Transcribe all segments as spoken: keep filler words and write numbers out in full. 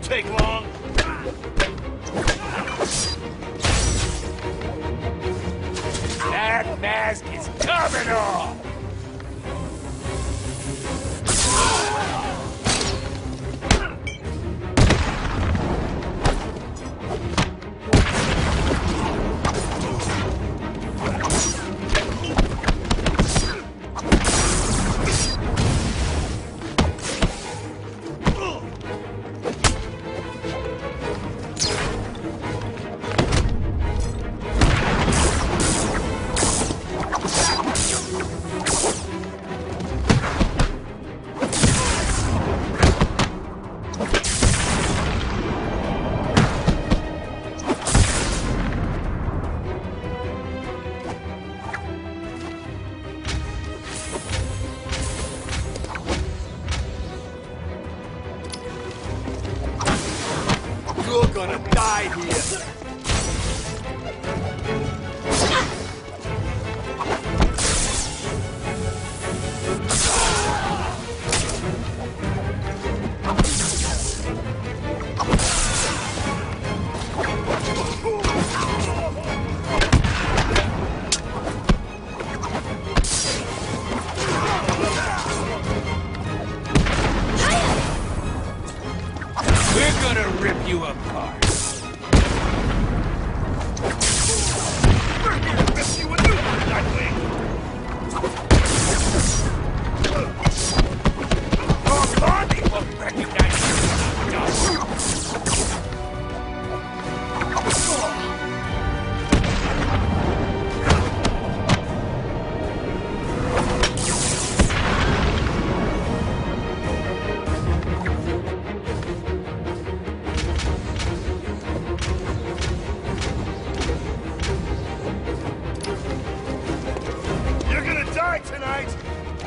take long. That mask is coming off! You're gonna die here! We're gonna rip you apart. We're here to rip you a new one, Nightwing! Your body won't recognize you. You're gonna die tonight!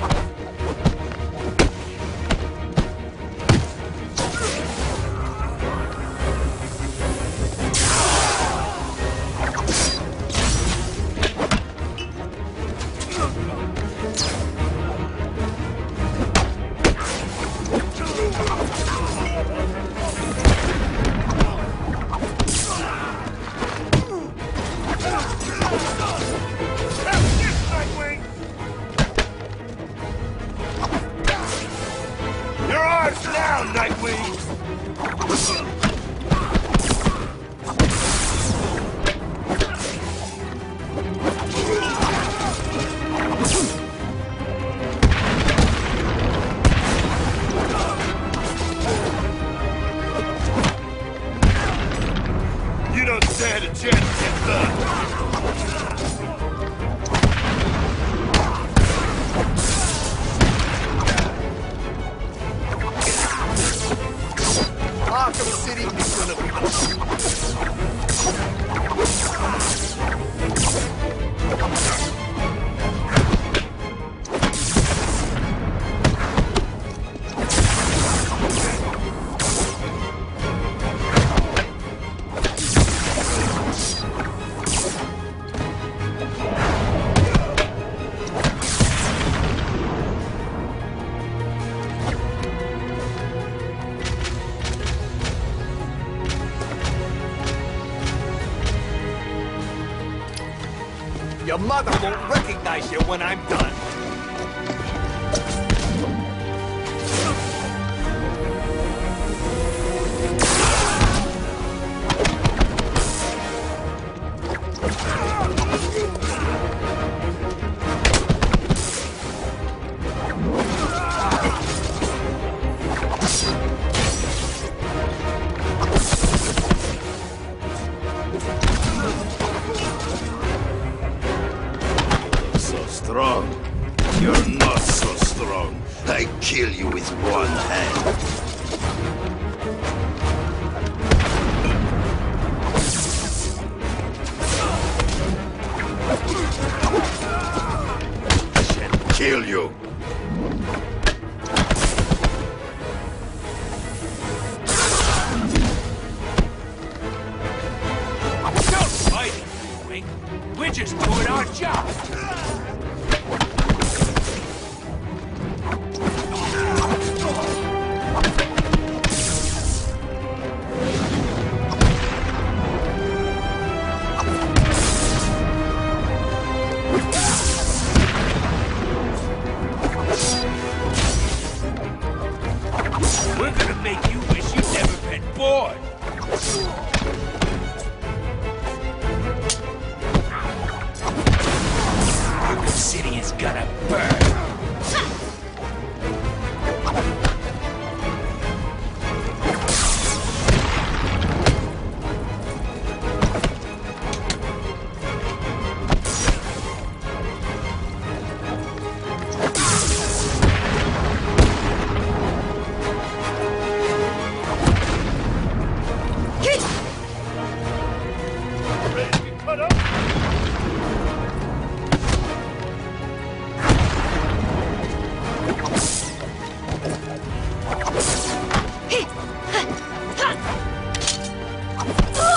Nightwing! You're ours now, Nightwing! You don't stand a chance against us! Arkham City is gonna be... Your mother won't recognize you when I'm done. Strong. You're not so strong. I kill you with one hand. I shall kill you. Don't fight it, Nightwing. We're just doing our job. Ah!